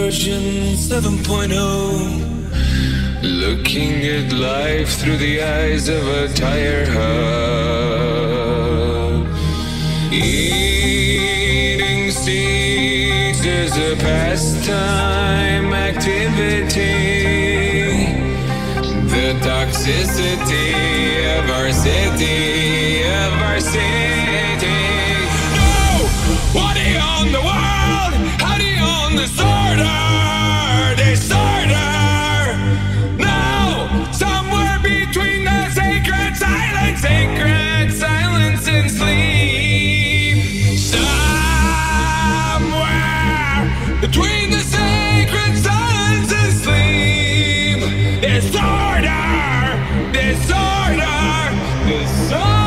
version 7.0, looking at life through the eyes of a tire hub. Eating seeds is a pastime activity. The toxicity of our city, No! What do you own the world? How do you own disorder? Disorder! No! Somewhere between the sacred silence and sleep. Somewhere between the sacred silence and sleep. Disorder! Disorder! Disorder!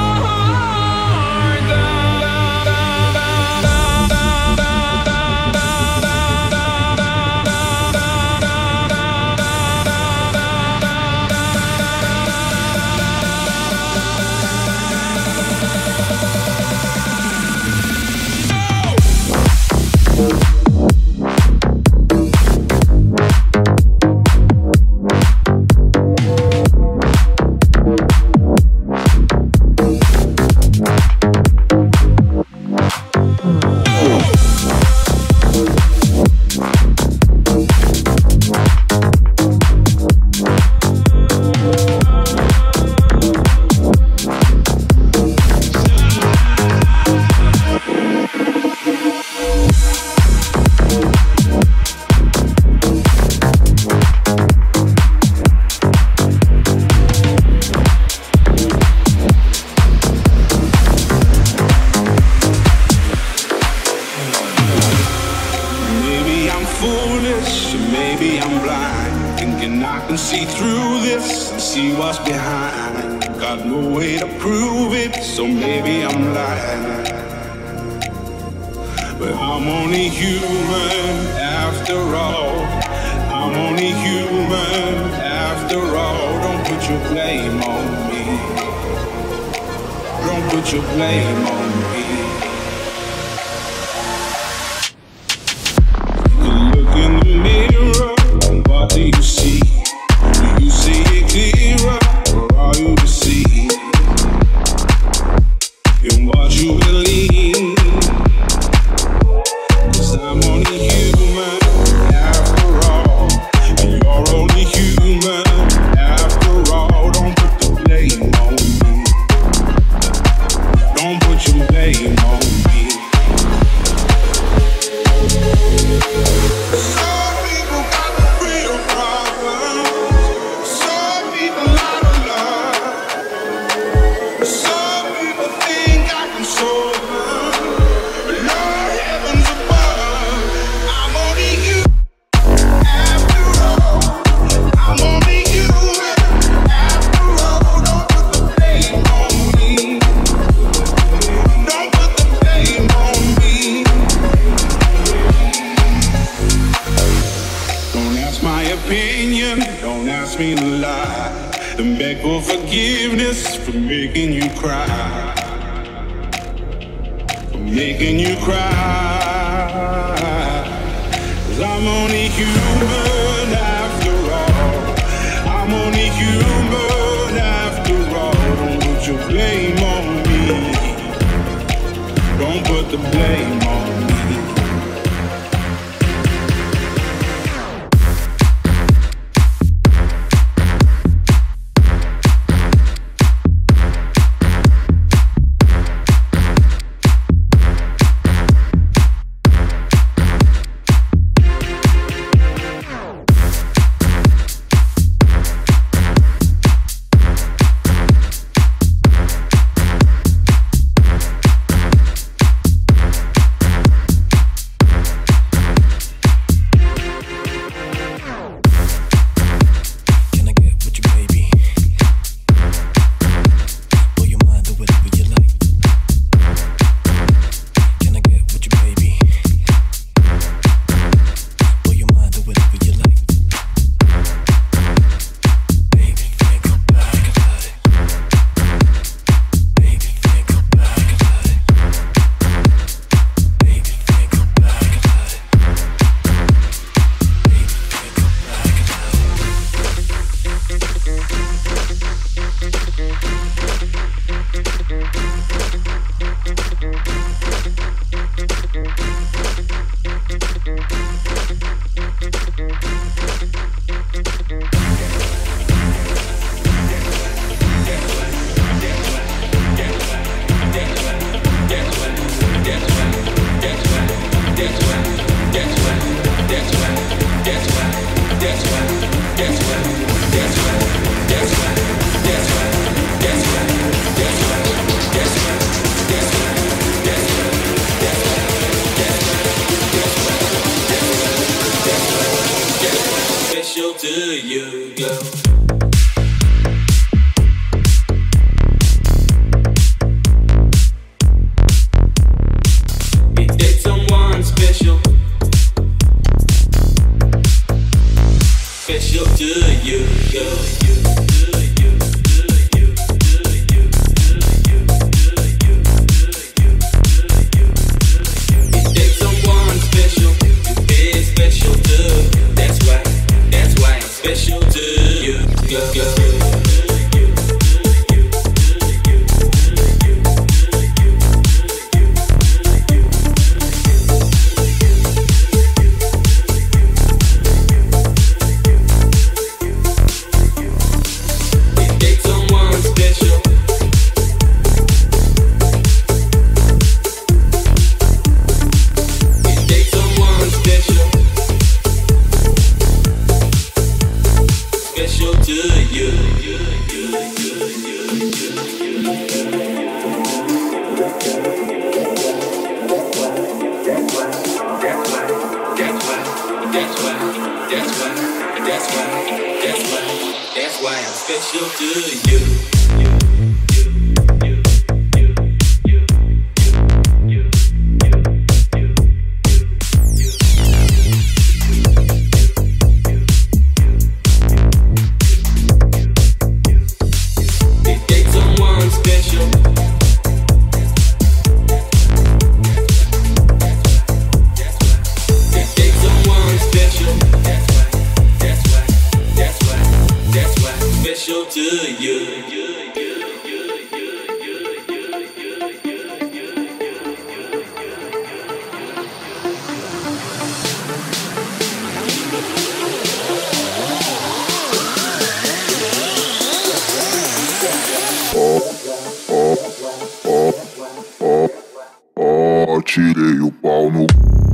Tirei o pau no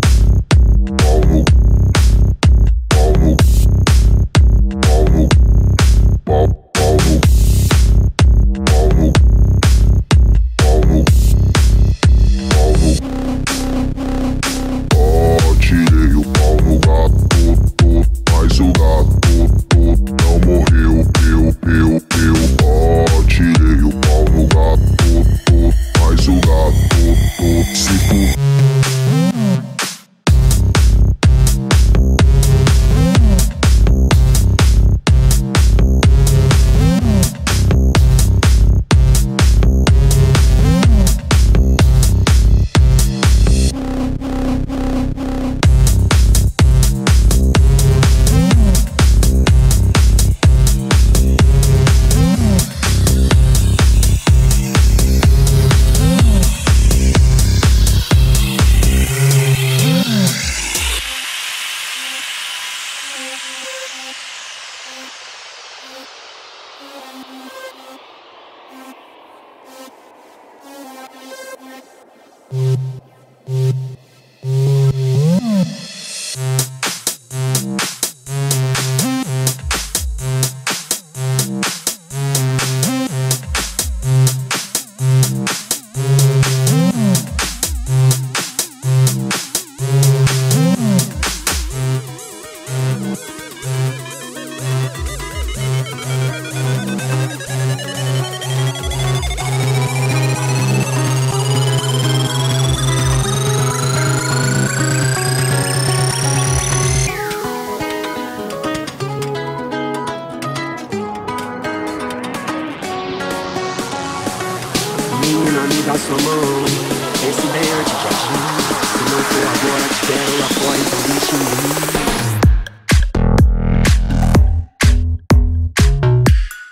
Menina, me dá sua mão, pense bem antes de agir. Se não for agora, te quero lá fora, então deixa em mim.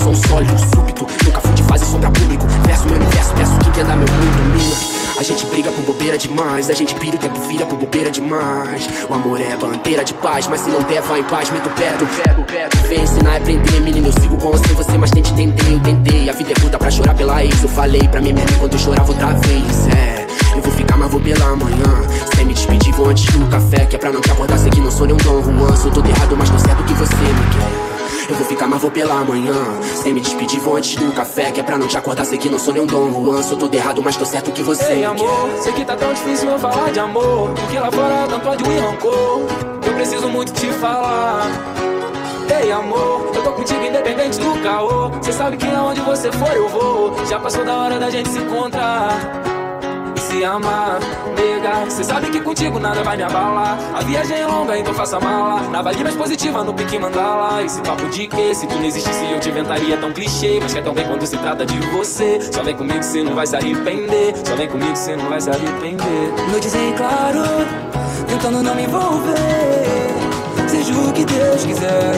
som sólido, súbito. Nunca fui de fase só pra público. Verso meu universo, peço que entenda meu mundo, mina. A gente briga por bobeira demais, a gente pira o tempo vira por bobeira demais. O amor é bandeira de paz, mas se não der, vai em paz. Meto perto, vem ensinar e aprender. Menino, eu sigo com você, mas tente entender. Eu tentei, a vida é curta pra chorar pela ex. Eu falei pra mim mesmo quando eu chorava outra vez. Eu vou ficar, mas vou pela manhã. Sem me despedir, vou antes do café. Que é pra não te acordar, sei que não sou nenhum Dom Juan. Sou todo errado, mas tô certo que você me quer. Eu vou ficar, mas vou pela manhã. Sem me despedir, vou antes do café. Que é pra não te acordar, sei que não sou nenhum Dom Juan. Sou todo errado, mas tô certo que você me amor, quer. sei que tá tão difícil eu falar de amor, porque lá fora tanto ódio e rancor. Eu preciso muito te falar. Ei amor, eu tô contigo independente do caô. Cê sabe que aonde você for eu vou. Já passou da hora da gente se encontrar e se amar, nega. Cê sabe que contigo nada vai me abalar. A viagem é longa, então faça mala. Na vibe mais positiva, no pique mandala. Esse papo de que se tu não existisse eu te inventaria tão clichê. Mas quer tão bem quando se trata de você. Só vem comigo cê não vai se arrepender. Só vem comigo cê não vai se arrepender. Noites em claro, tentando não me envolver. Seja o que Deus quiser.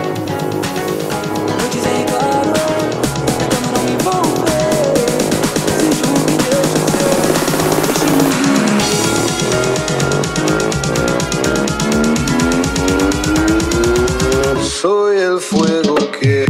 Noites em claro, tentando não me envolver. Seja o que Deus quiser. Soy el fuego que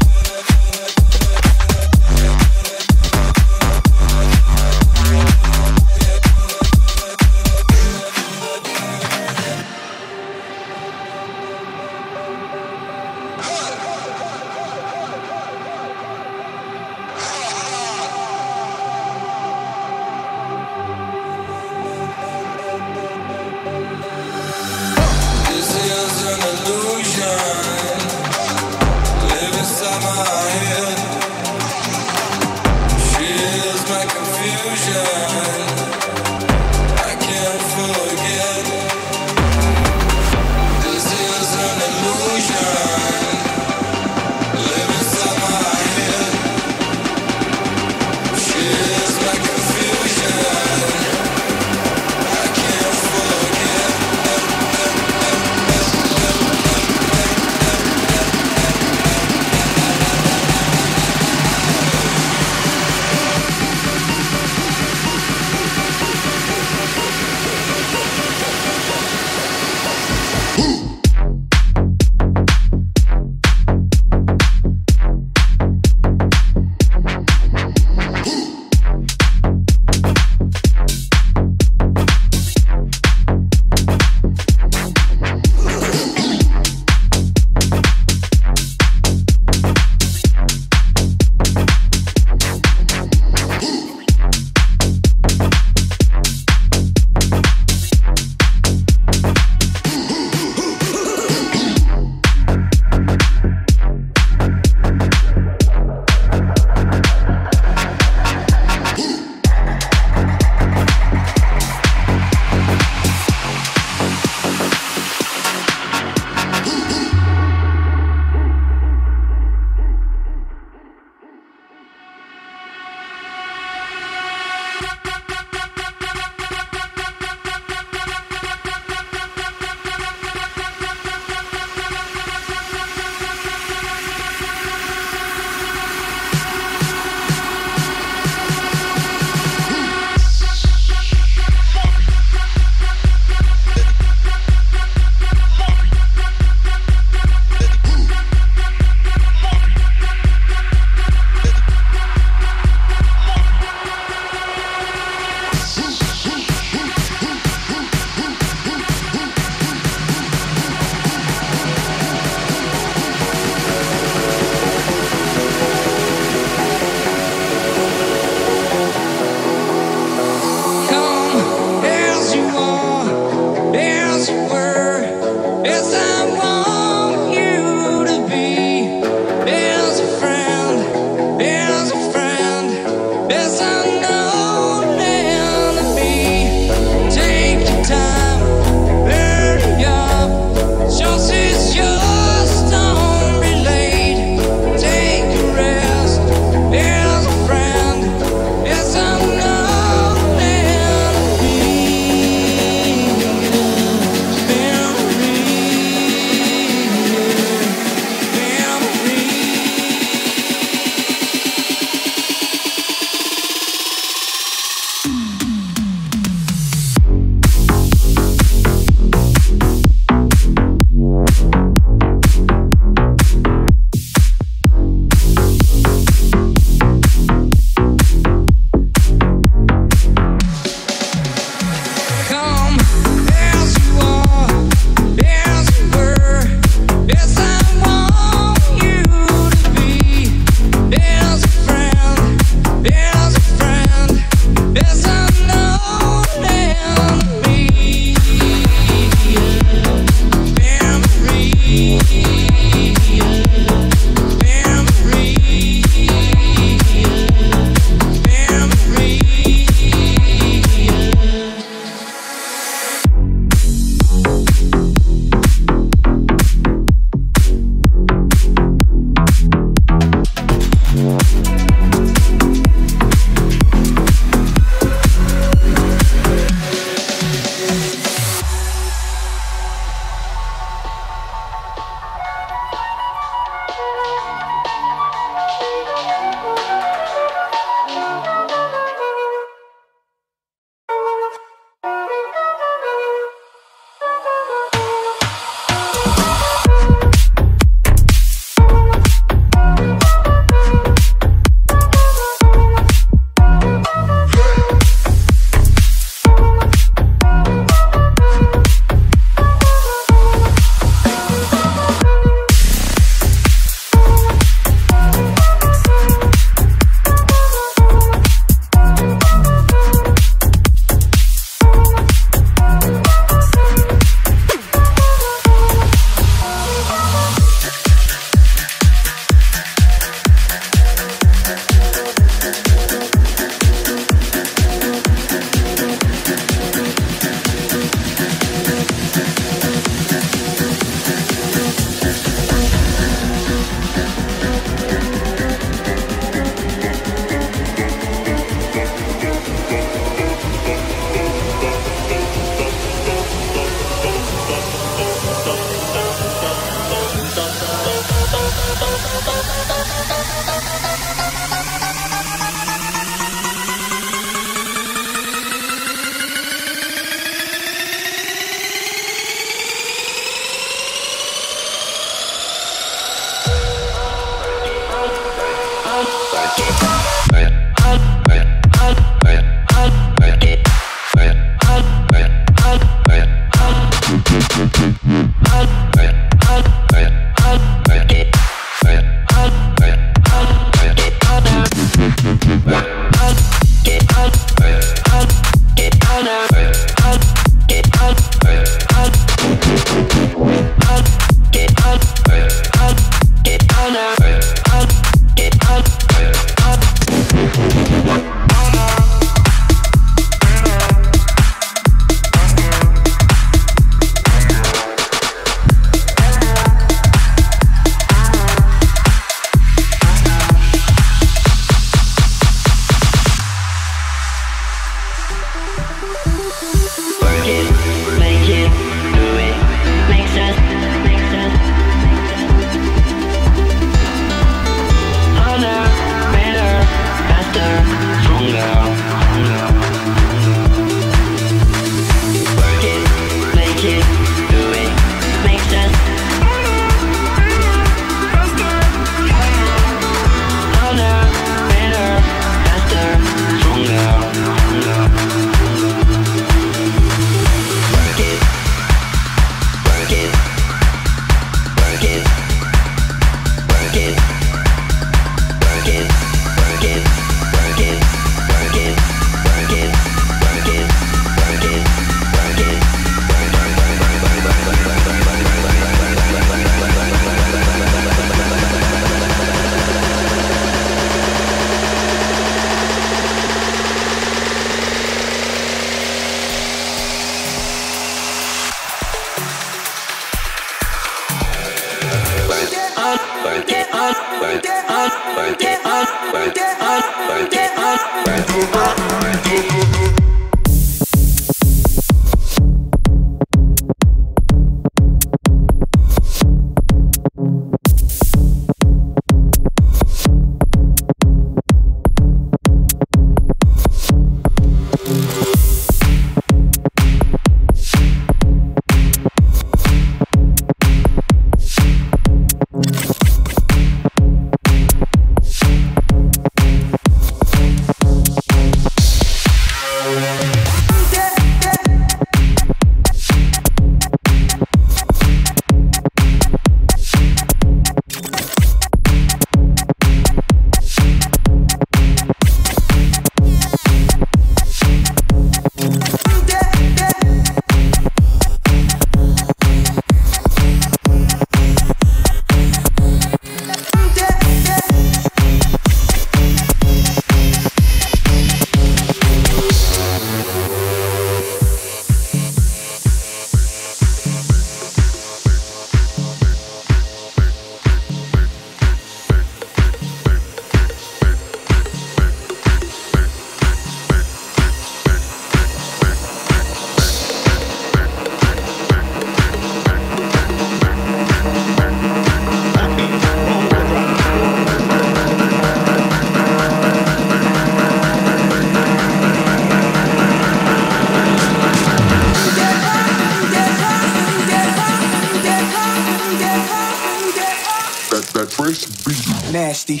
Nasty.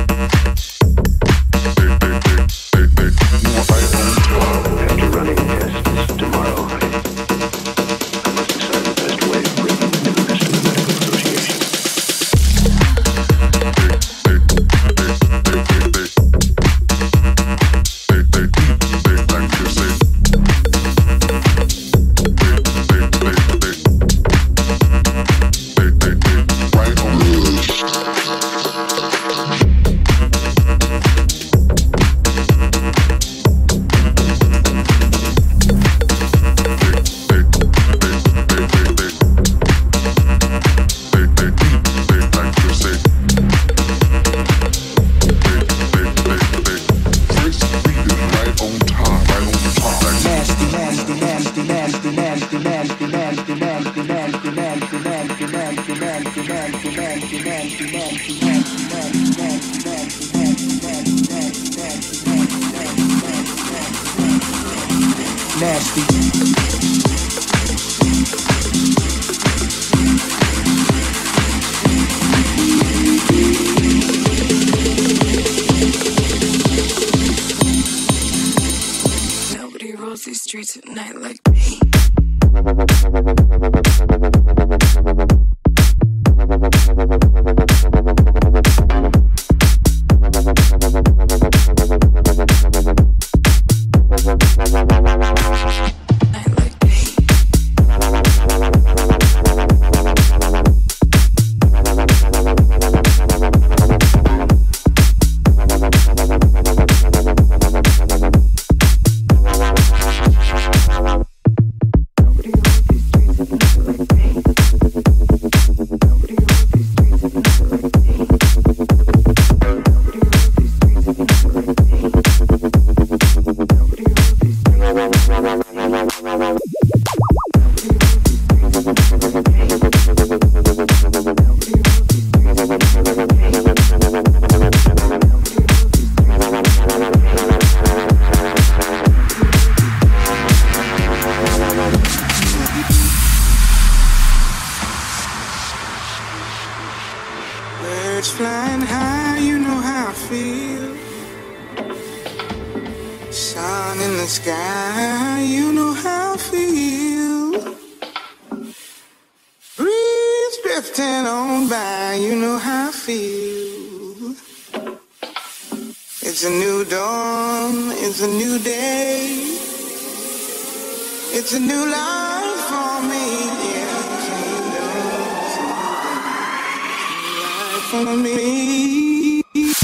Running mestre. Nobody rolls these streets at night like me. Birds flying high, you know how I feel. Sun in the sky, you know how I feel. Breeze drifting on by, you know how I feel. It's a new dawn, it's a new day. It's a new life for me, yeah. For me.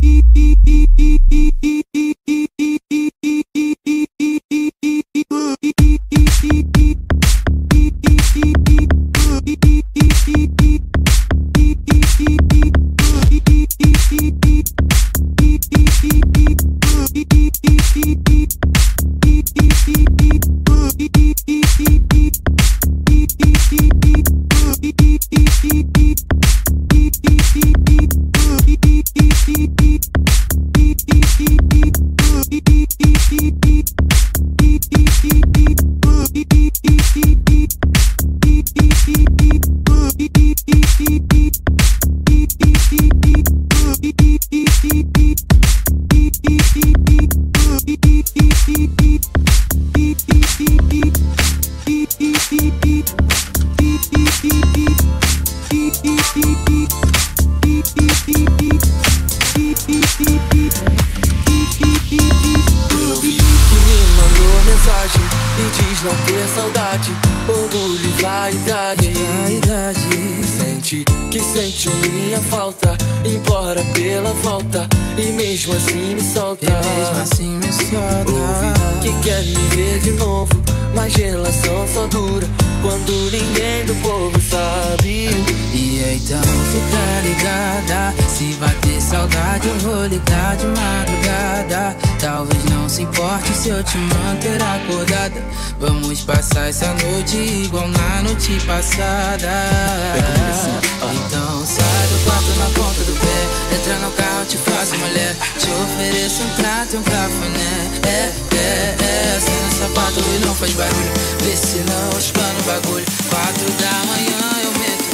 não ter saudade, orgulho e vaidade. Que sente minha falta, implora pela volta e mesmo assim me solta. Ouve que quer me ver de novo, mas relação só dura quando ninguém do povo sabe. E então fica ligada, se bater saudade eu vou ligar de madrugada. Talvez não se importe se eu te manter acordada. Vamos passar essa noite igual na noite passada. Então sai do quarto na ponta do pé, entra no carro, te faço mulher, te ofereço um prato e um cafuné. Assina o sapato e não faz barulho, vê se não espana o bagulho. 4 da manhã eu meto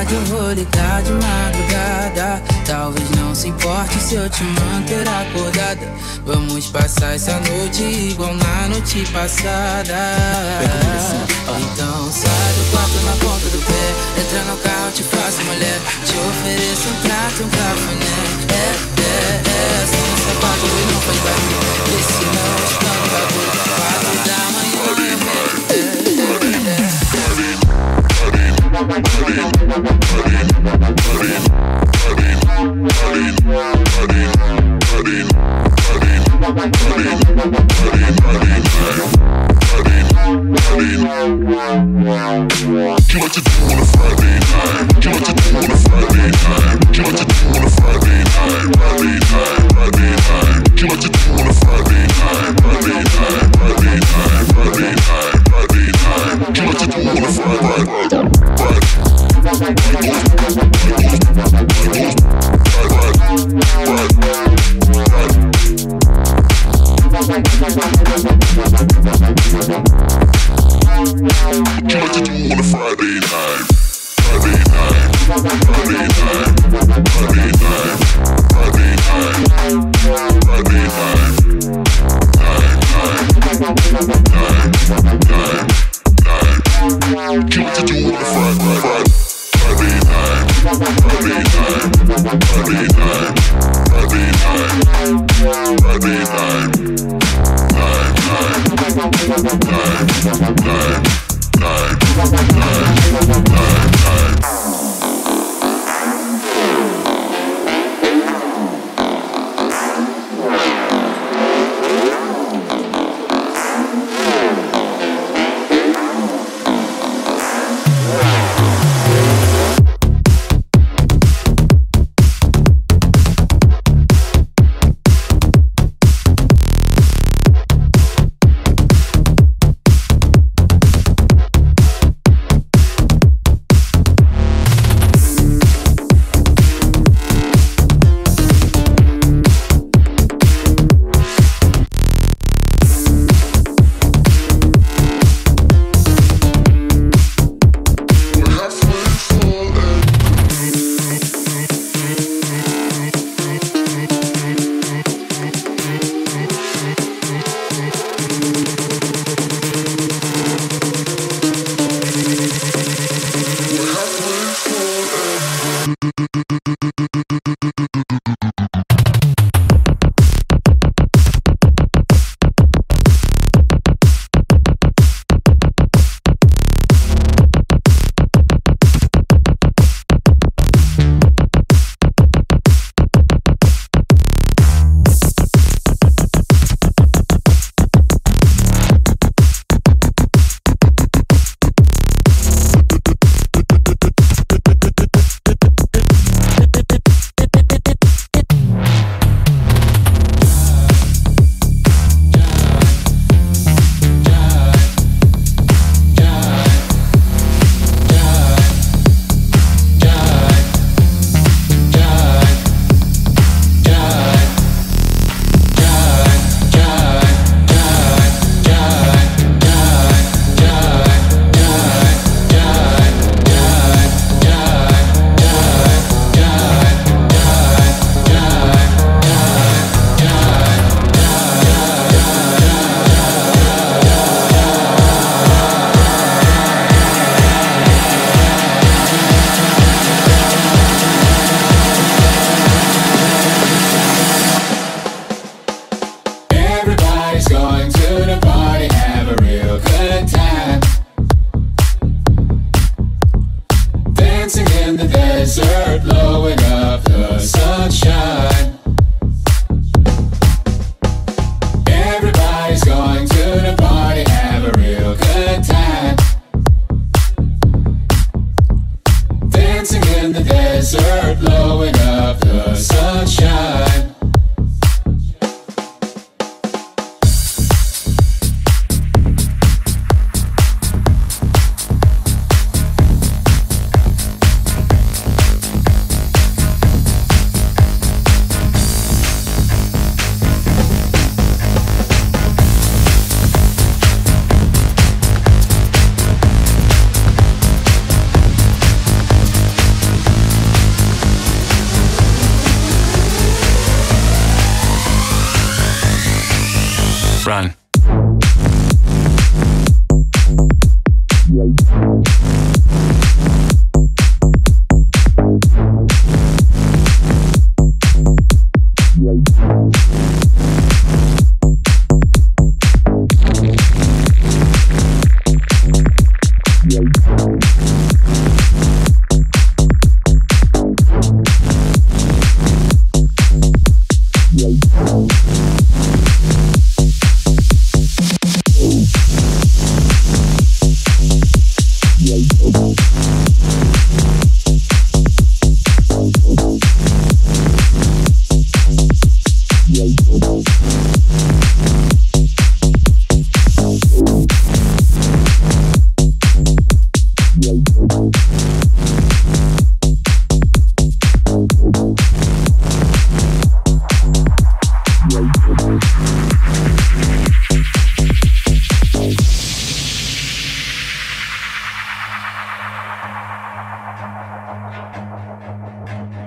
saudade, eu vou ligar de madrugada. Talvez não se importe se eu te manter acordada. Vamos passar essa noite igual na noite passada. Então sai do quarto na ponta do pé, entra no carro, te faço mulher, te ofereço um prato, um cafuné. Só no sapato e não faz barulho, porque senão eu estou no bagulho. 4 da manhã What you like to do on a Friday night? What you like to do on a Friday night? What you like to do on a Friday night? Friday night, Friday night. What you like to do on a Friday night? Friday night, Friday night, Friday night, Friday night. What you like to do on a Friday night?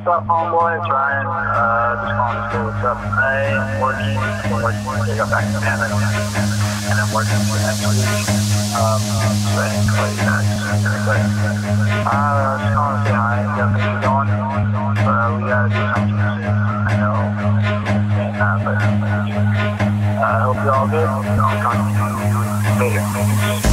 What's up, homeboy? It's Ryan. Just calling to say what's up. I am working. I got back to Canada, and I'm working for next week. So anyway, just calling to say hi. Got things going, but we gotta do something soon. I know. But I hope you're all good. I'll talk to you later.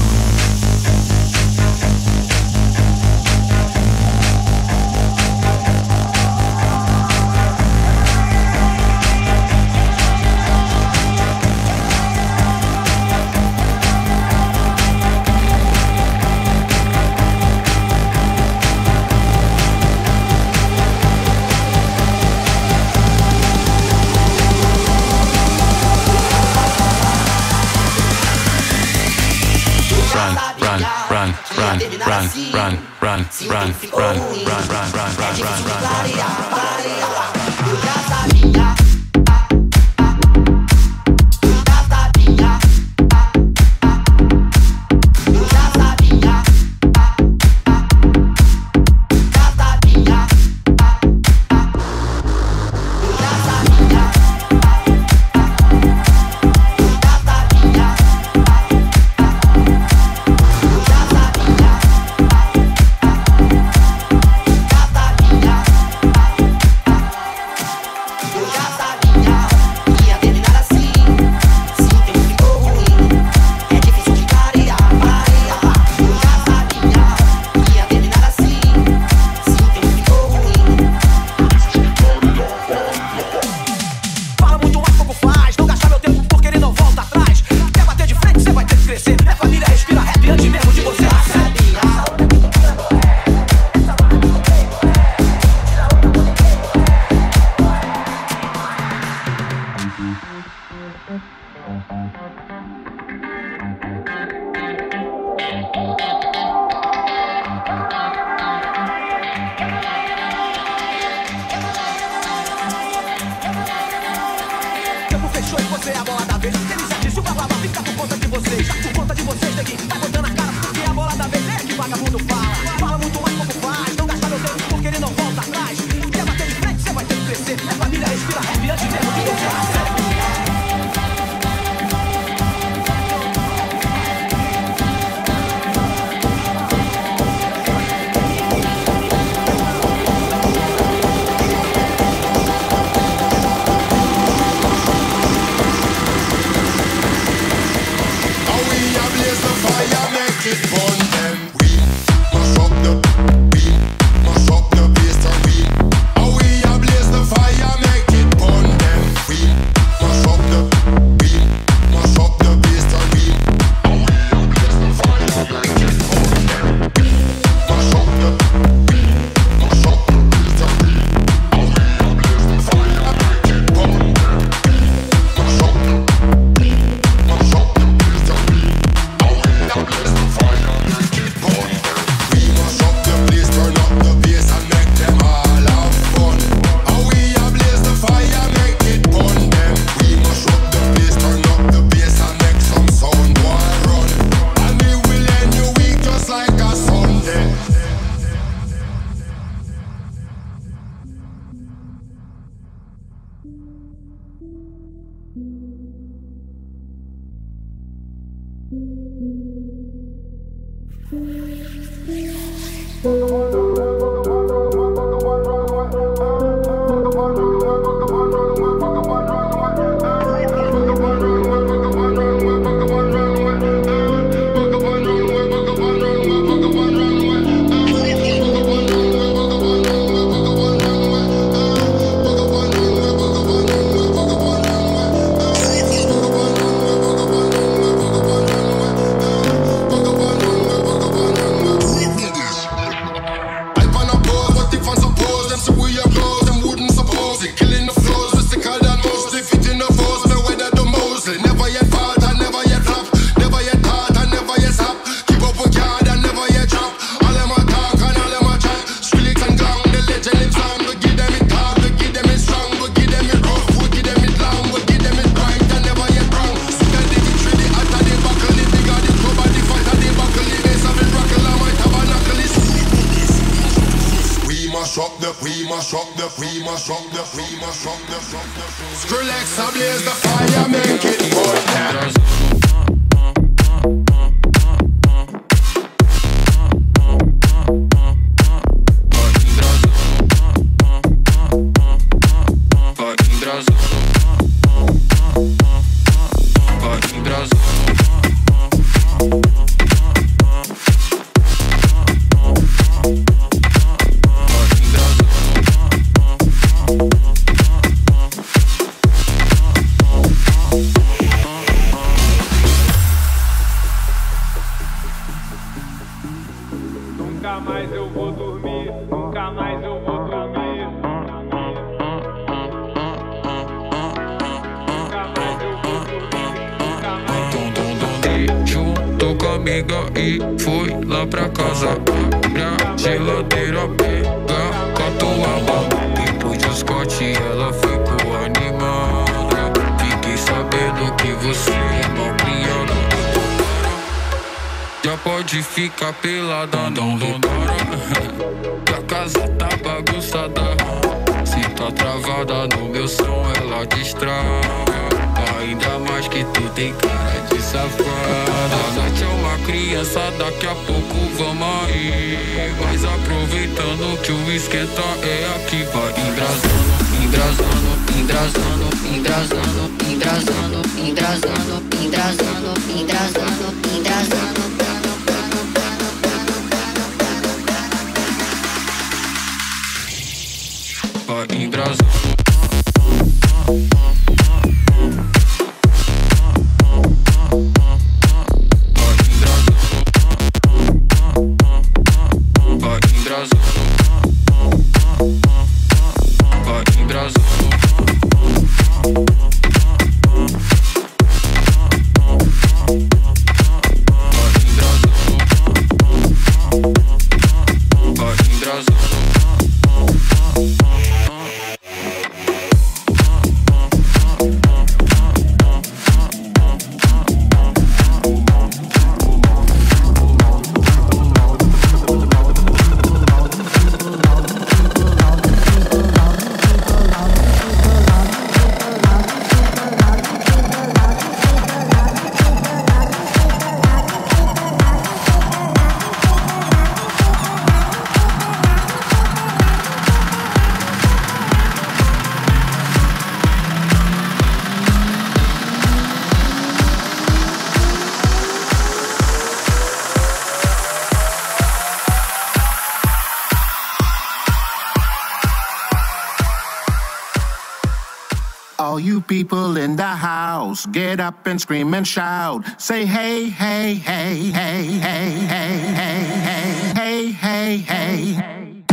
we mash up the, we mash up the, we mash up the. Skrillex ablaze the fire, make it burn. Nunca mais eu vou dormir, nunca mais eu vou dormir. Nunca mais eu vou dormir, nunca mais eu vou dormir. Juntou com a amiga e fui lá pra casa. Minha geladeira pega com a toalha. Depois de uns cortes ela ficou animada. Fiquei sabendo que você é mal criada. Já pode ficar pelada, não vambora. Que a casa tá bagunçada. Se tá travada no meu som, ela destraga. Ainda mais que tu tem cara de safada. A noite é uma criança, daqui a pouco vamos aí. Mas aproveitando que o esquenta é aqui. Vai embrasando, embrasando, embrasando, embrasando, embrasando, embrasando, embrasando, embrasando, embrasando. Vai embrasando. All you people in the house, get up and scream and shout. Say hey, hey, hey, hey, hey, hey, hey, hey, hey, hey, hey.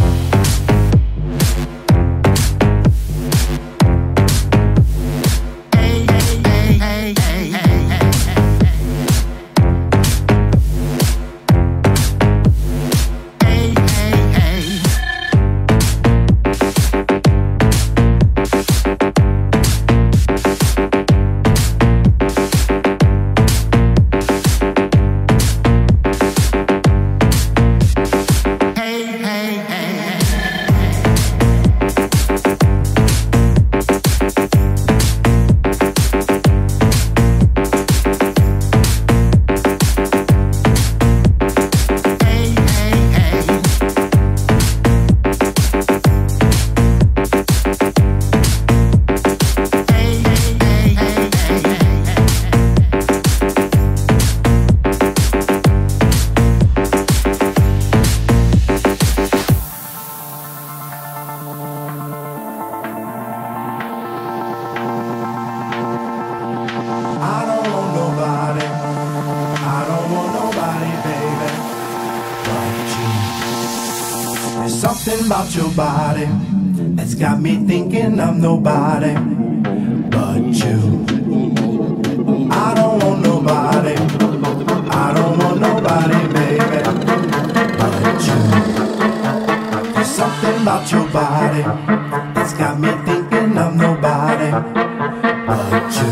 Something about your body that's got me thinking I'm nobody but you. I don't want nobody, I don't want nobody, baby, but you. There's something about your body that's got me thinking I'm nobody but you.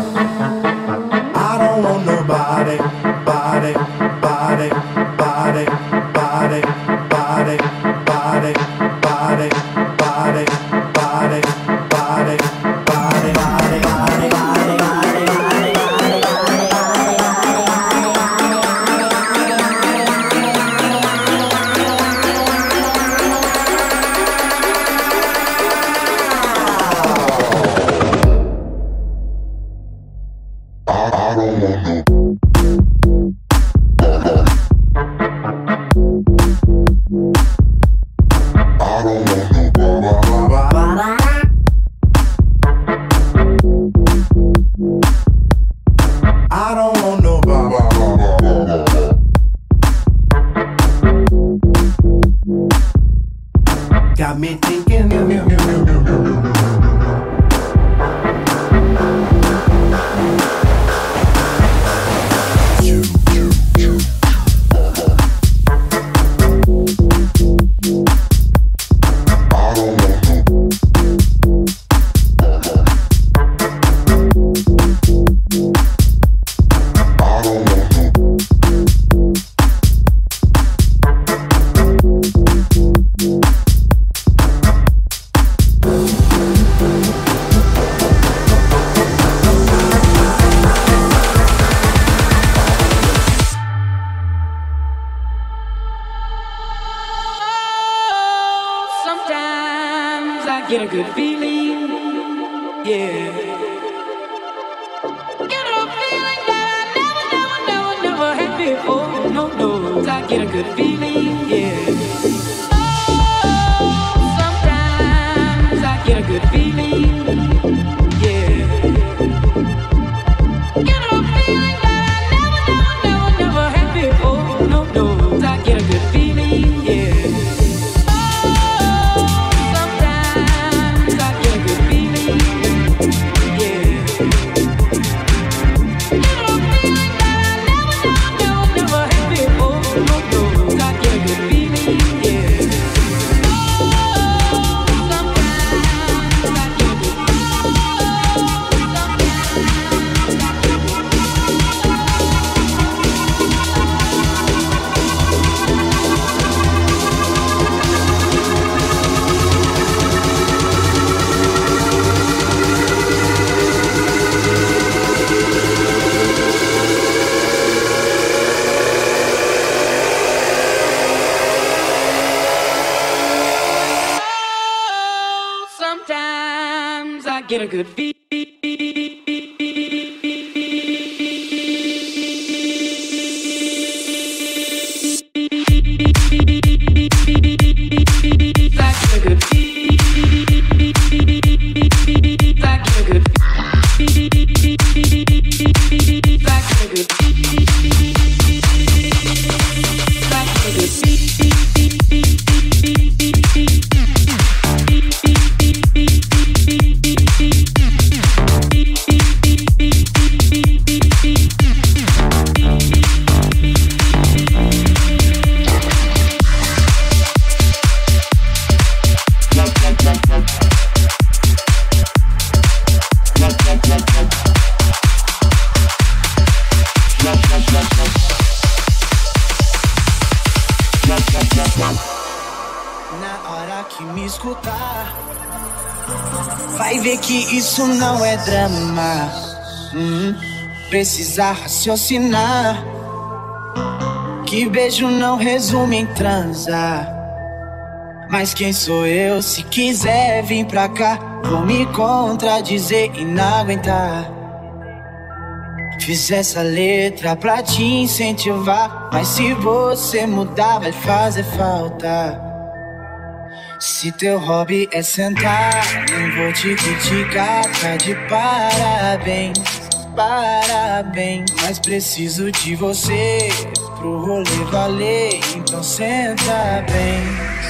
I don't want nobody, body, body, body, body, body, body, body, body. thinking of you. Get a good feeling, yeah. Get a feeling that I never had before. No, I get a good feeling, yeah. Oh, sometimes I get a good feeling, yeah. Get a feeling that I never had before. No, I get a good feeling, yeah. Sometimes I get a good beat. Vai ver que isso não é drama. Precisa raciocinar. Que beijo não resume em transar. Mas quem sou eu? Se quiser vir pra cá, vou me contradizer e não aguentar. Fiz essa letra pra te incentivar, mas se você mudar vai fazer falta. Se teu hobby é sentar, nem vou te criticar, tá de parabéns, parabéns. Mas preciso de você pro rolê valer, então senta bem,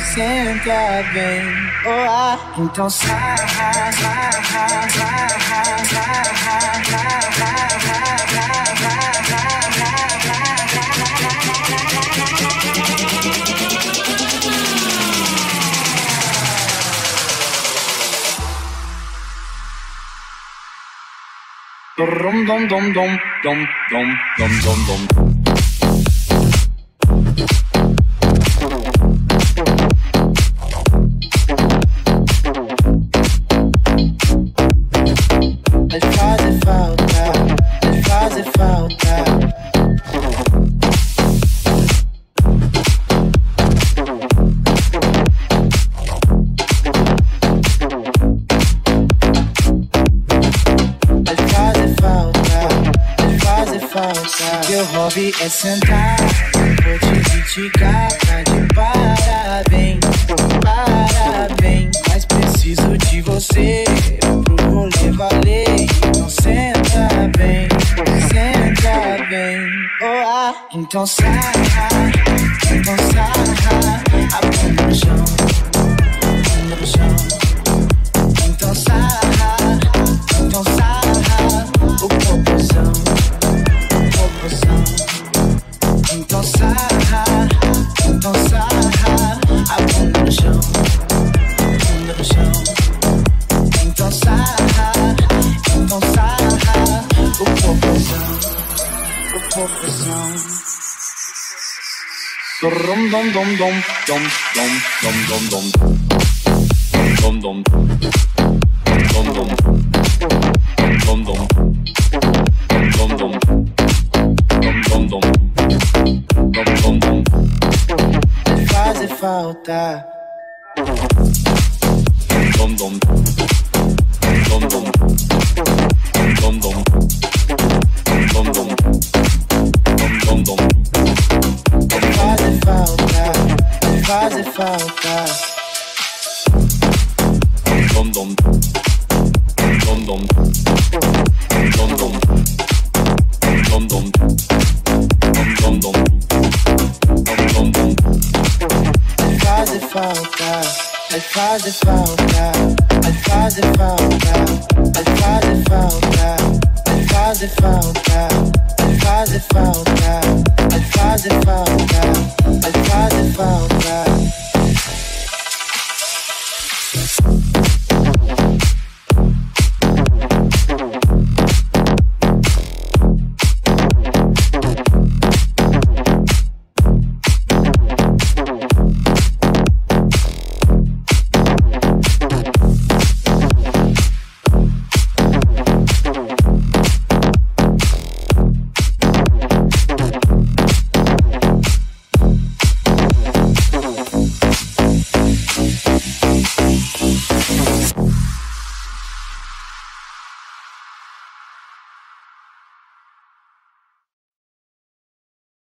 oh, então sarra, sarra, sarra, sarra. Dom dom dom dom dom dom dom dom dom. Vai fazer falta, vai fazer falta. Teu hobby é sentar, vou te criticar, tá de parabéns, parabéns. Mas preciso de você pro rolê valer, então senta bem, oh, então sarra, a bunda no chão, bunda no chão. chão. Então sarra, o popozão. Dom dom dom dom dom dom dom dom dom dom dom dom dom dom dom dom dom dom dom. Vai fazer falta. Dom dom dom dom dom dom dom dom dom dom. Vai fazer falta. Dom dom dom dom dom dom dom dom dom dom dom dom. Vai fazer falta. Vai fazer falta.